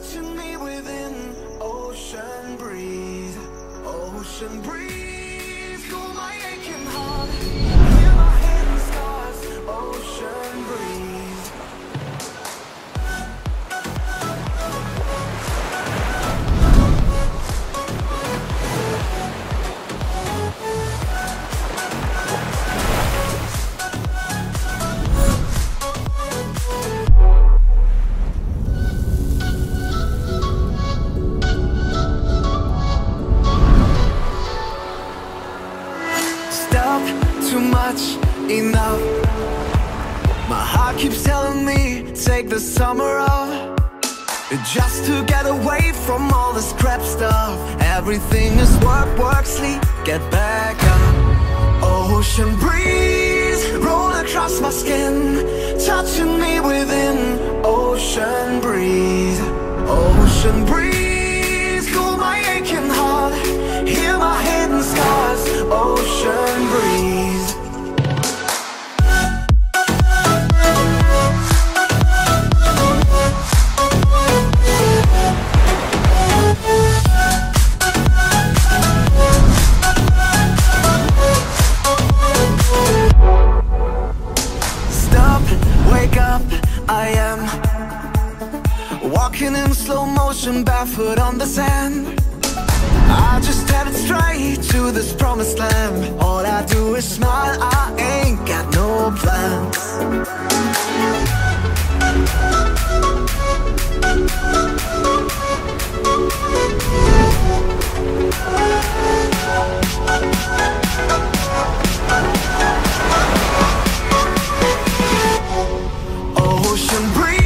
touching me within. Ocean breeze, ocean breeze, cool my aching heart, heal my hidden scars. Ocean breeze. Too much, enough. My heart keeps telling me, take the summer off, just to get away from all this crap stuff. Everything is work, work, sleep, get back up. Ocean breeze, roll across my skin, touching me within. Ocean breeze, ocean breeze, cool my aching heart, heal my hidden scars. Ocean breeze. Wake up, I am walking in slow motion, barefoot on the sand. I just headed straight to this promised land. All I do is smile, I ain't got no plans. Ocean breeze.